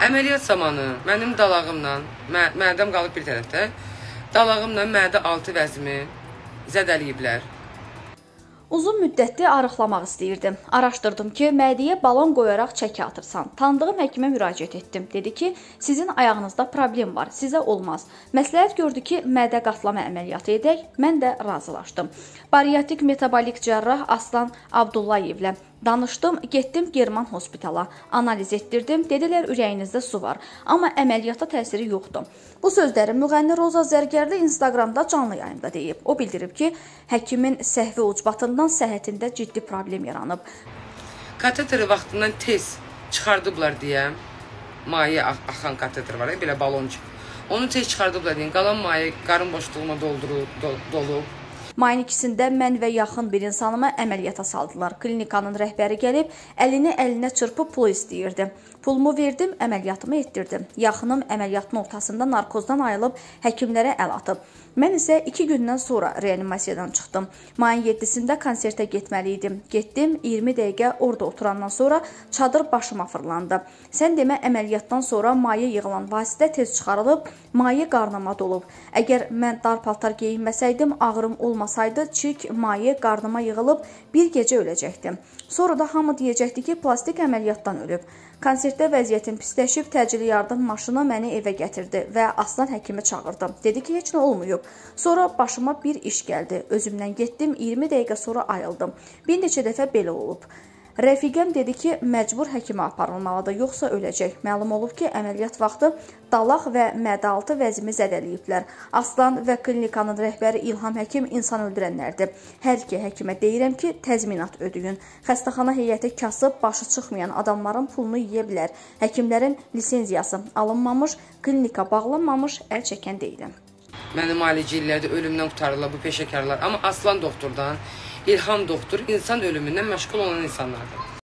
Əməliyyat zamanı mənim dalağımla, mədəm qalıb bir tərəfdə, dalağımla mədə altı vəzimi zədəliyiblər. Uzun müddətli arıqlamaq istəyirdim. Araşdırdım ki, mədəyə balon qoyaraq çəki atırsan. Tanıdığım həkimə müraciət etdim. Dedi ki, sizin ayağınızda problem var, sizə olmaz. Məsləhət gördü ki, mədə qatlama əməliyyatı edək. Mən də razılaşdım. Bariatrik metabolik cərrah Aslan Abdullayevlə danışdım, getdim German hospitala, analiz etdirdim, dedilər ürəyinizdə su var, amma əməliyyata təsiri yoxdur. Bu sözləri müğənni Roza Zərgərli Instagramda canlı yayımda deyib. O bildirib ki, həkimin səhvi ucbatından səhhətində ciddi problem yaranıb. Kateteri vaxtından tez çıxardıblar deyə, maye axan kateter var, belə baloncuk. Onu tez çıxardıblar deyə, qalan maye qarın boşluğuna dolub. Mayın 2-sində mən və yaxın bir insanıma əməliyyata saldılar. Klinikanın rəhbəri gəlib, əlini əlinə çırpıb pul istəyirdi. Pulumu verdim, əməliyyatımı etdirdim. Yaxınım əməliyyatın ortasında narkozdan ayılıb, həkimlərə əl atıb. Mən isə 2 gündən sonra reanimasiyadan çıxdım. Mayın 7-sində konsertə getməli idim. Getdim, 20 dəqiqə orada oturandan sonra çadır başıma fırlandı. Sən demə əməliyyatdan sonra maye yığılan vasitə tez çıxarılıb, maye qarnıma dolub. Əgər mən dar paltar geyinməsəydim, ağrım olmasaydı, çirk maye qarnıma yığılıb, bir gecə öləcəkdim. Sonra da hamı deyəcəkdi ki, plastik əməliyyatdan ölüb. Konsertdə vəziyyətim pisləşib, təcili yardım maşını məni evə gətirdi və Aslan həkimi çağırdım. Dedi ki, heç nə olmayıb. Sonra başıma bir iş gəldi. Özümdən getdim, 20 dəqiqə sonra ayıldım. Bir neçə dəfə belə olub. Rəfiqəm dedi ki, məcbur həkimə aparılmalıdır, yoxsa öləcək. Məlum olub ki, əməliyyat vaxtı dalaq və mədə-altı vəzimi zədəliyiblər. Aslan və klinikanın rəhbəri İlham həkim insan öldürənlərdir. Hər iki həkimə deyirəm ki, təzminat ödəyin. Xəstəxana heyəti kasıb, başı çıxmayan adamların pulunu yeyə bilər. Həkimlərin lisenziyası alınmamış, klinika bağlanmamış, əl çəkən deyiləm. Mənim müalicə illərdə ölümdən qurtarırlar bu peşəkarlar. Amma Aslan doktordan, İlham doktor insan ölümündən məşğul olan insanlardır.